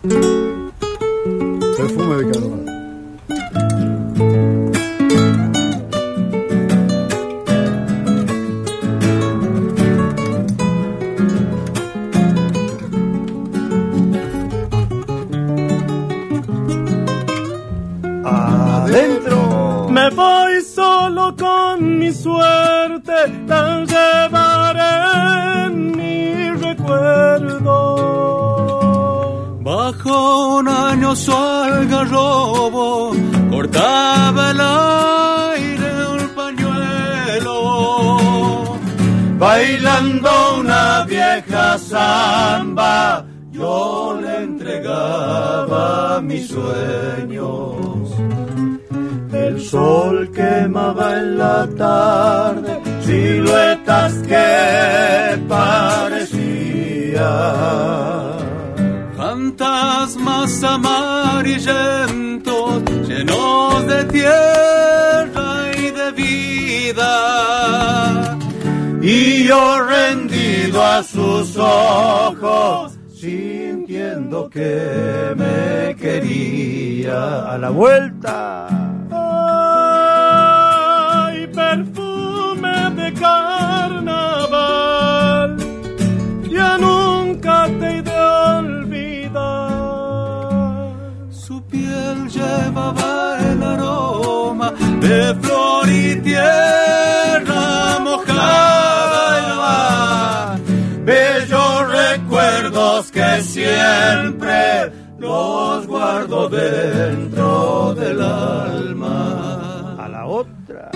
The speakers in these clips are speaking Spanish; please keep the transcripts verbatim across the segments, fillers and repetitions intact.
Perfume de carnaval. Adentro. Me voy solo con mi suerte, la llevaré en mi recuerdo. Bajo un añoso algarrobo cortaba el aire un pañuelo. Bailando una vieja samba, yo le entregaba mis sueños. El sol quemaba en la tarde siluetas que parecían fantasmas amarillentos llenos de tierra y de vida. Y yo rendido a sus ojos, sintiendo que me quería. A la vuelta. Ay, perfume de carnaval, ya nunca te he de olvidar. Su piel llevaba el aroma de flor y tierra mojada. Bellos recuerdos que siempre los guardo dentro del alma. A la otra.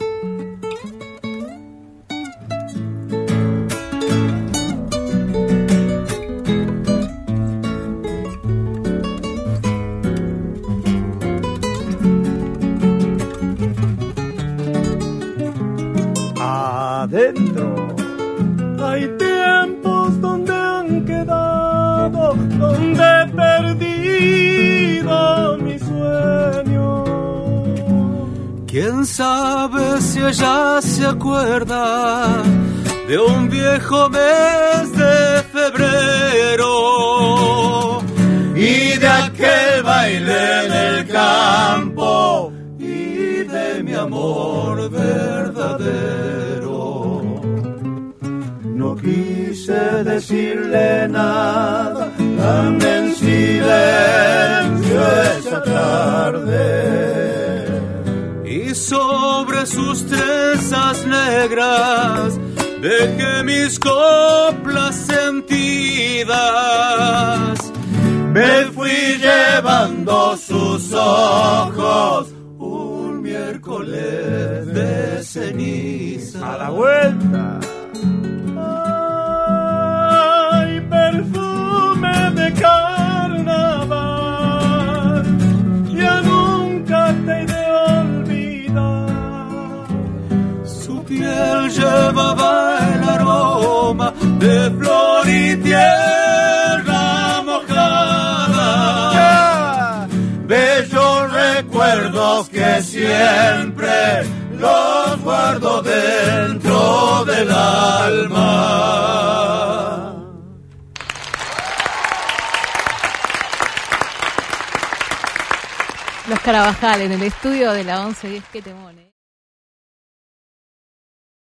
Adentro. Hay tiempos donde han quedado, donde he perdido mi sueño. ¿Quién sabe si ella se acuerda de un viejo mes de febrero y de aquel baile en el campo y de mi amor verdadero? No quise decirle nada, andé en silencio esa tarde. Y sobre sus trenzas negras dejé mis coplas sentidas. Me fui llevando sus ojos un miércoles de ceniza. A la vuelta. Ay, perfume de carnaval, ya nunca te he de olvidar. Su piel llevaba el aroma de flor y tierra mojada. Bellos recuerdos que siempre los guardo dentro del alma. Los Carabajal en el estudio de la once diez, qué temón, ¿eh?